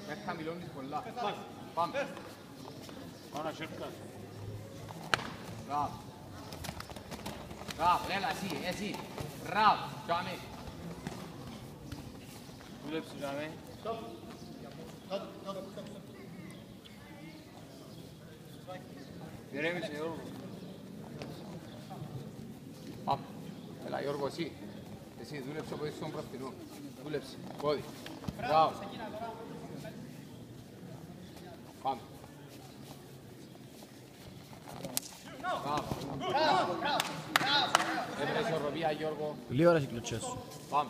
Δεν χαμηλώνεις πολλά. Πάμε. Πάμε να σέρκας. Μπράβο. Μπράβο, έλα εσύ. Μπράβο, κάμε. Δούλεψε, κάμε. Ηρέμησε, Γιώργο. Πάμε. Έλα Γιώργο, εσύ. Εσύ δούλεψε από εσύ στον προφτινό. Δούλεψε. Πόδι. Μπράβο. Πάμε. Μπράβο. Έβρε ισορροπία Γιώργο. Λίγη ώρα οι κλωτσές σου. Πάμε.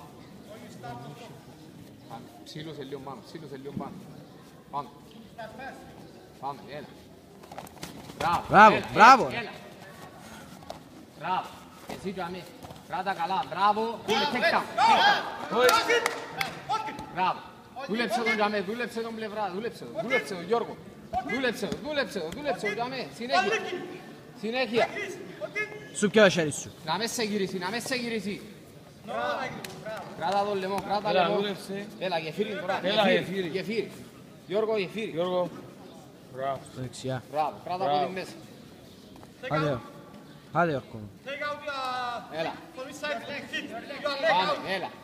Ψήλωσε λίγο πάνω. Πάμε. Πάμε, έλα. Μπράβο. Έλα. Μπράβο. Εσύ και αμέ. Κράτα καλά. Μπράβο. Μπράβο. Δούλεψε τον για μέ. Δούλεψε τον πλευρά. Δούλεψε τον Γιώργο. Δούλεψε τον για μέ. Συνέχεια. Σου και ο χέρι σου. Να με σε γυρίσει. Κράτα τον λαιμό. Έλα, δούλεψε. Έλα, γεφύρι τώρα. Έλα, γεφύρι. Γεφύρι. Γιώργο, γεφύρι. Γιώργο. Μπράβο. Στο δεξιά. Μπράβο, κράτα από την μέση. Άντε Γιώργο. Έλα. Πάμε, έλα.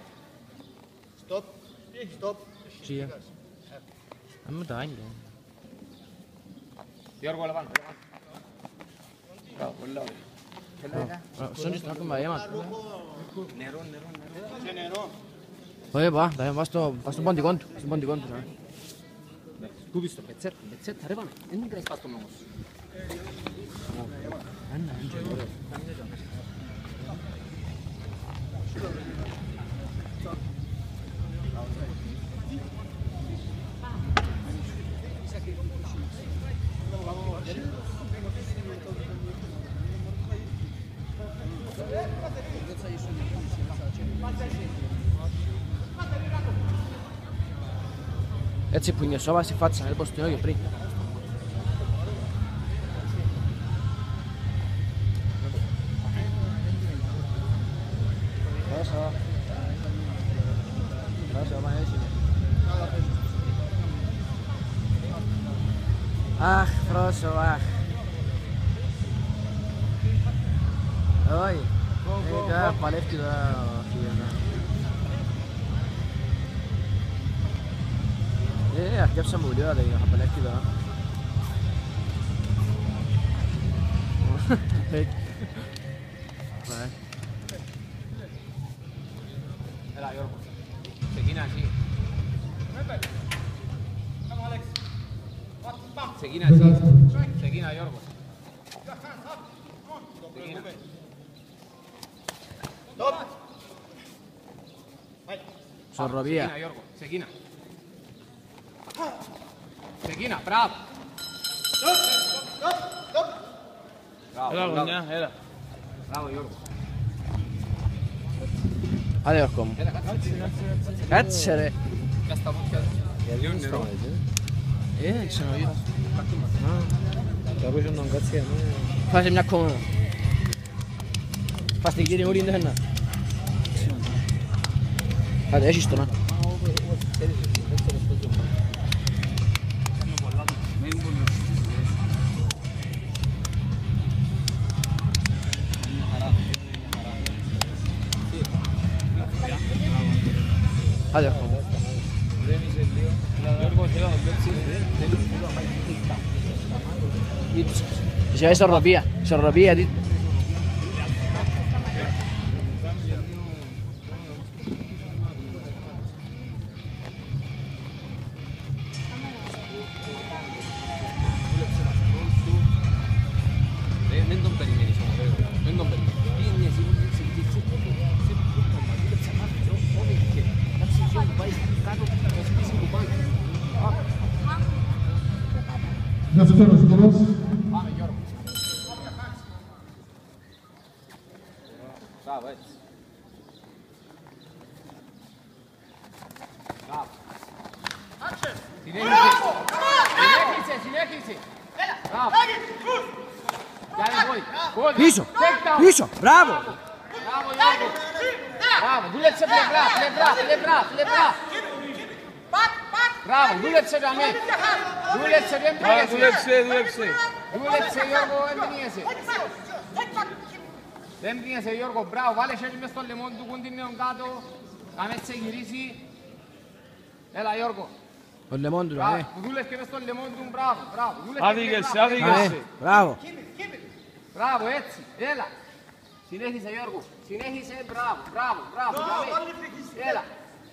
Τσία. Αν μου τα άγγελα. Γιώργο, έλα πάνω. Μπράβο, πολλά ωραία. Σώνεις να έχουμε αίμα. Νερό. Ωραία, πάμε στον ποντικό του. Κούβεις το πετσέτα, ρε πάνε. Δεν πρέπει να σπάς το νόμος. Έτσι που είναι σώμα στη φάτσα, όπως το έλεγε πριν. Αχ, Φρόσο, αχ. Όχι. Παλεύει τώρα ο φίλος. Αρκέψαμε πολύ ώρα για να παλεύει τώρα. Έλα Γιώργο. Ξεκίνα εσύ. Ξεκίνα Γιώργο. Ισορροπία. Ξεκίνα Γιώργο. Ξεκίνα, μπράβο. Έλα, γωνιά, έλα. Μπράβο Γιώργο. Άντε Γιώργο μου. Κάτσε ρε. Κάτσε τα μούτια. Λίγο νερό. Ξαναγεί. Θα πούσουν τον κάτσε. Φάσε μια κόμμα. Φάσε την κύριε ούλη είναι. Άντε, έχεις το να. Άντε, Γιώργο. Είσαι ισορροπία, γιατί... Δεν τον περιμένεις όμως, δεν τον περιμένεις. Πήγαινε εσύ, Δεύτερος γκολ. Πάμε Γιώργο. Μπράβο, έτσι. Μπράβο. Συνέχισε. Μπράβο. Πίσω, μπράβο. Μπράβο Γιώργο. Μπράβο, δούλεψε πλευρά. Μπράβο, δούλεψε για μέ. Δούλεψε, δεν πήγεσαι. Δούλεψε Γιώργο, δεν πήγεσαι. Δεν πήγεσαι Γιώργο, μπράβο. Βάλε χέρι μες στο λεμόν του κουντινέον κάτω. Κάμε σε γυρίσει. Έλα Γιώργο. Ο λεμόν του, ναι. Δούλεψε μες στο λεμόν του, μπράβο, μπράβο. Άδικεσαι. Μπράβο. Μπράβο, έτσι, έλα. Συνέχισε Γιώργο, συνέχισε, μπράβο, μπράβο, μπράβο. Έλα.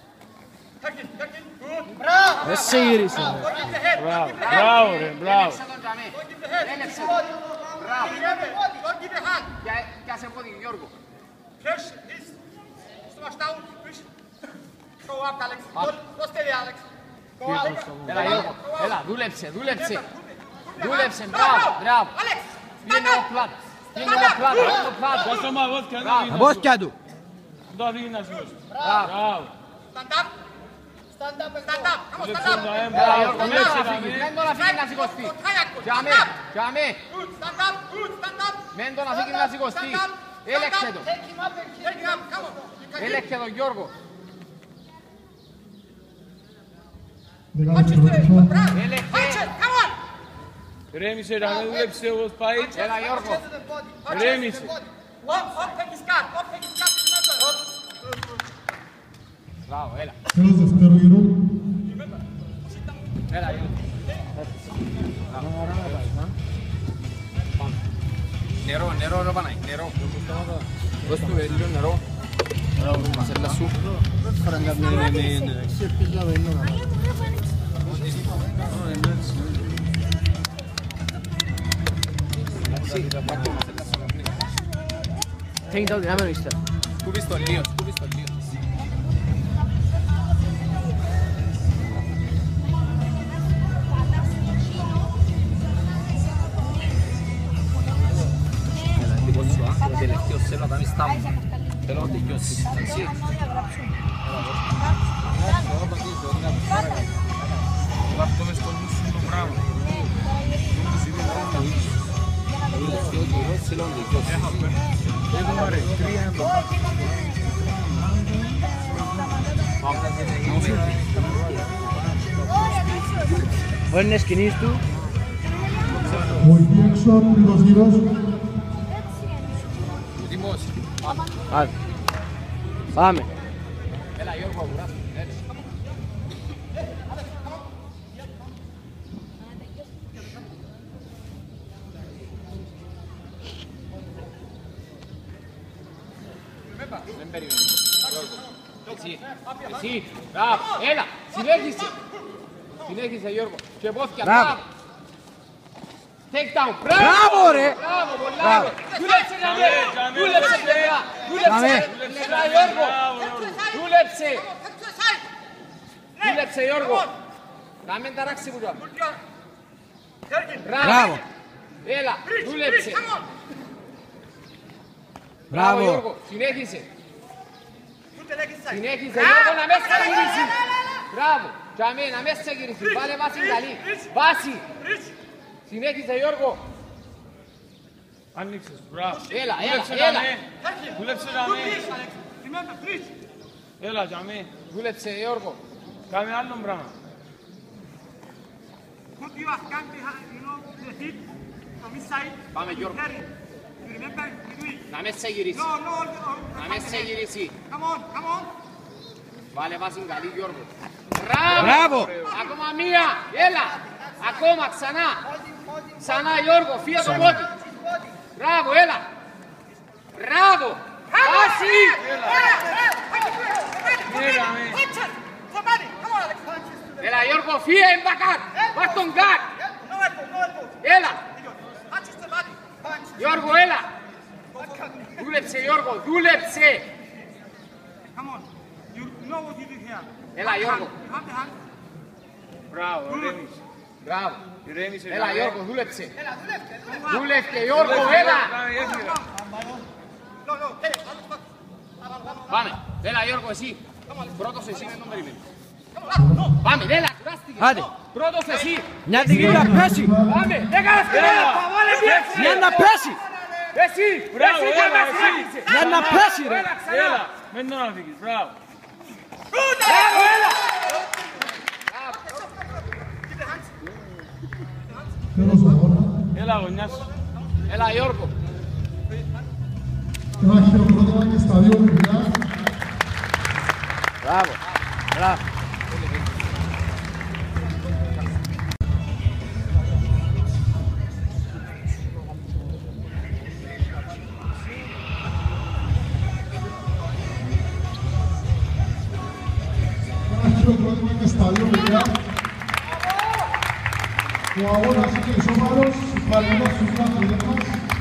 Δεν σε γύρισε. Μπράβο ρε, μπράβο. Έλεξε τον Τζαμέ, έλεξε τον. Μπράβο. Κι άσε πόδι Γιώργο. Έλα Γιώργο, έλα, δούλεψε. Δούλεψε, μπράβο. Πήγαινε ο πλάτος. Δώστε μα βότκα, Τα βόθηκια του. δεν το αφήγει να σηκώσει. Μπράβο. Έλα Γιώργο, μην τον αφήγει να σηκωστεί. Τζαμέ. Μην τον αφήγει να σηκωστεί. Έλεξε τον. Έλεξε τον Γιώργο. Έλεξε. Ρέμισε ρε, με δούλεψε όπως πάει. Έλα Γιώργο. Ρέμισε. Μπράβο, έλα. Τέλος δεύτερο γύρο. Έλα Γιώργο. Νερό ρε Παναγί, νερό. Δώσ' του λίγο νερό. Μασέλα σου. Θέλει το δυνάμενο ύστερα. Σκούπεις το λίγο. Το τελευταίο θέλω να κάνεις τάμπο. Θέλω να τελειώσεις. Εντάξει. Βάφτω μες στο νου σου το πράγμα. Το τελευταίο γύρο θέλω να τελειώσεις. Έχουμε ρε, 3 εμπό. Μπορεί να σκηνείς του. Βοηθή έξω, τρίτος γύρος. Έτοιμος. Άντε. Πάμε. Έλα Γιώργο, αγουράσου. Έτσι. Δεν περιμένεις. Εσύ. Μπράβο. Έλα. Συνέχισε Γιώργο. Και πόθηκια. Μπράβο. Take down. Μπράβο ρε. Μπράβο, πολλά ρε. Δούλεψε πλευρά. Έλα Γιώργο. Δούλεψε Γιώργο. Να μην ταράξει που τώρα. Μπράβο. Έλα, δούλεψε. Μπράβο. Γιώργο, συνέχισε. Γιώργο, να μέσα γυρίσει. Μπράβο. Τζαμέ, να μέσα γυρίσει. Βάλε βάση καλή. Βάση. Συνέχισε Γιώργο. Άνοιξες, μπράβο. Έλα. Δούλεψε τζαμέ. Έλα τζαμέ. Δούλεψε Γιώργο. Κάμε άλλο πράγμα. Πάμε Γιώργο. Να μέσα γυρίσει. Να μέσα γυρίσει. Βάλε βάση καλή Γιώργο. Μπράβο. Ακόμα μία. Έλα. Ακόμα ξανά. Ξανά Γιώργο. Φύγε το πόδι. Μπράβο, έλα. Μπράβο. Βάση. Έλα Γιώργο, φύγε μπακάρ. Βάρ' τον γκάρ. Έλα. Γιώργο, έλα. Δούλεψε Γιώργο, δούλεψε. Έλα Γιώργο. Μπράβο, ρέμισε. Μπράβο. Ηρέμησε, Έλα τζαμέ. Γιώργο, δούλεψε. Δούλευκε Γιώργο, έλα. Πάμε. Έλα Γιώργο, εσύ. Πρώτος εσύ, δεν τον περιμένεις. Πάμε, έλα, κουράστηκε. Άντε. Πρώτος εσύ. Μια στιγμή να πέσει. Πάμε, έκανες κανένα, βάλε πιέτσι. Μια να πέσει. Εσύ, Μπράβο, εσύ, έλα, καλά εσύ. συνέχισε. Μια να πέσει ρε. Έλα, ξανά. Έλα, μην τον αφήγεις, μπράβο. Μπράβο, έλα. Μπράβο. Τέλος του αγώνα. Έλα γωνιά σου. Έλα Γιώργο. Ένα χειροκρότημα και στα δύο παιδιά. Μπράβο. Μπράβο. Ένα χειροκρότημα και στα δύο παιδιά. Ο αγώνας είναι ισόβαρος. Συγχαρητήρια στους αθλητές μας.